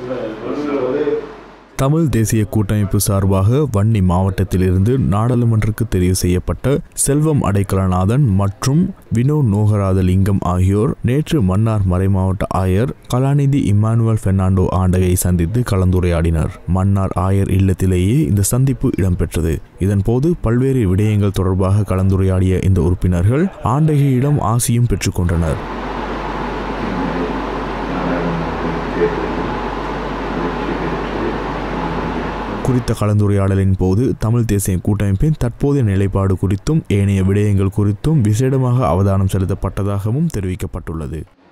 தமிழ் தேசிய கூட்டமைப்பு சார்பாக வன்னி மாவட்டத்திலிருந்து நாடாளுமன்றக்கு தெரிவு செய்யப்பட்ட செல்வம் அடைக்கலநாதன் மற்றும் வினோ நோகராதலிங்கம் ஆகியோர் நேற்று மன்னார் மறைமாவட்ட ஆயர் கலாநிதி இம்மானுவேல் பெர்னாண்டோ ஆண்டகை சந்தித்து கலந்துரையாடினர். மன்னார் ஆயர் இல்லத்திலேயே இந்த சந்திப்பு இடம்பெற்றது. இதன்போது பல்வேறு விடயங்கள் தொடர்பாக கலந்துரையாடிய இந்த உறுப்பினர்கள் ஆண்டகையிடம் ஆசியும் பெற்றுக்கொண்டனர். குறித்த கலந்துரையாடலின் போது தமிழ் தேசிய கூட்டமைப்பின் தற்போதைய நிலைப்பாடு குறித்தும் ஏனைய விடயங்கள் குறித்தும் விசேடமாக அவதானம் செலுத்தப்பட்டதாகவும் தெரிவிக்கப்பட்டுள்ளது.